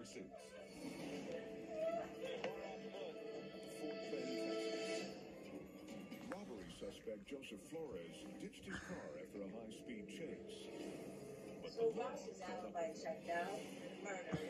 suits. Fort Bend, Texas. Robbery suspect Joseph Flores ditched his car after a high-speed chase. But so Ross's alibi checked out. Murder.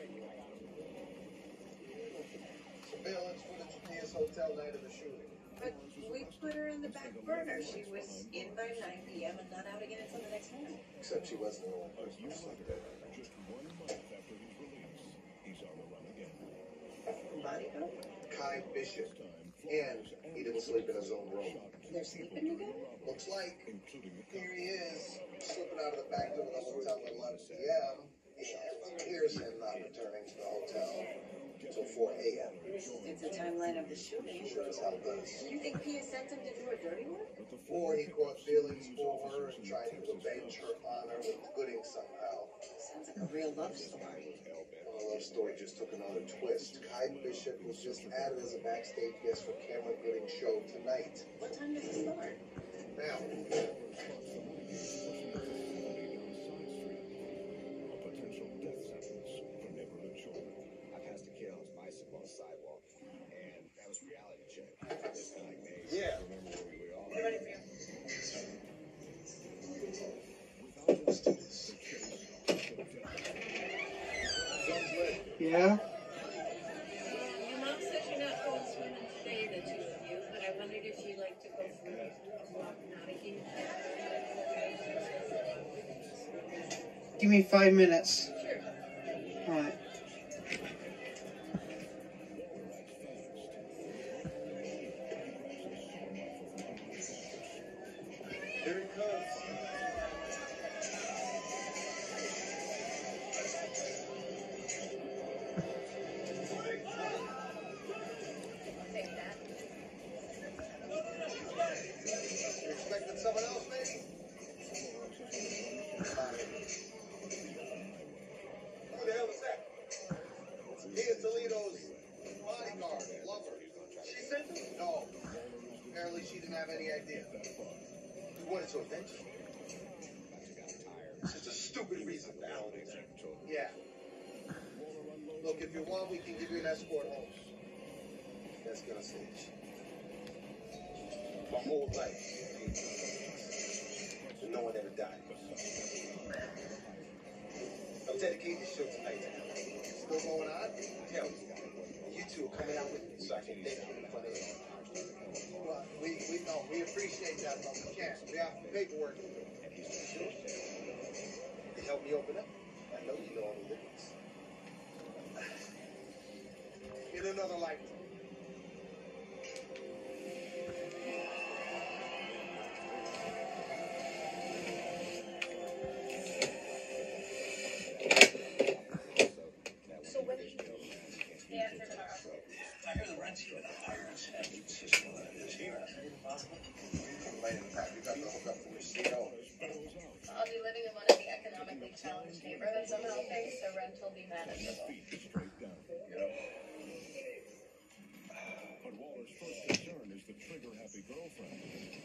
Surveillance footage from his hotel night of the shooting. But we put her in the back burner. She was in by 9 p.m. and not out again until the next morning. Except she wasn't the only A person year who slept later, there. just 1 month after his release, he's on the run again. Bodyguard? Kai Bishop. This time, And he didn't sleep in his own room. They're sleeping together? Looks like including the here he is, slipping out of the back door of the hotel at 11 p.m. And here's him not returning to the hotel until 4 a.m. It's a timeline of the shooting. Sure as hell does. You think Pia sent him to do her dirty work? Or he caught feelings for her and tried to avenge her honor with Gooding somehow. Sounds like a real love story. Well, the love story just took another twist. Kai Bishop was just added as a backstage guest for Cameron Gooding's show tonight. What time does it start? Now, a potential death sentence for neighborhood children. I passed a kid on his bicycle on the sidewalk, and that was reality check. This guy like me. Yeah. Remember where we were all. We're ready for you. let's do this. Yeah? Your mom said you're not going swimming today, the two of you, but I wondered if you'd like to go for a walk out again. Give me 5 minutes. Sure. All right. Here it comes. Take that. You expecting someone else, maybe? Who the hell is that? Mia Toledo's bodyguard, lover. She sent him? No. Apparently she didn't have any idea. We wanted to avenge him. It's just a stupid reason now. Yeah. Look, if you want, we can give you an escort home. That's gonna save my whole life. And no one ever died. I'm dedicating the show tonight to him. Still going on? Hell yeah. You two are coming out with me, so I can thank you in front of him. Well, we know. We appreciate that, but we can't. We have paperwork to do. They help me open up. I know you know all the limits. In another lifetime. So when do you day after tomorrow? I hear the rent's even higher in San Francisco than it is here. Right in the back. We got the hookup from your CO. I'll be living in one of the economically challenged neighborhoods I'm helping, so rent will be manageable. Straight down. But Waller's first concern is the trigger-happy girlfriend.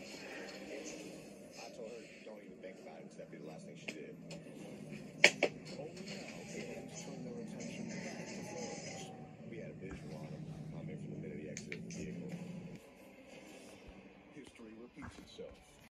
I told her, don't even think about it, because that'd be the last thing she did. Only now, aliens turn their attention back to Flores. We had a visual on him. I'm in from the minute he exited the vehicle. History repeats itself.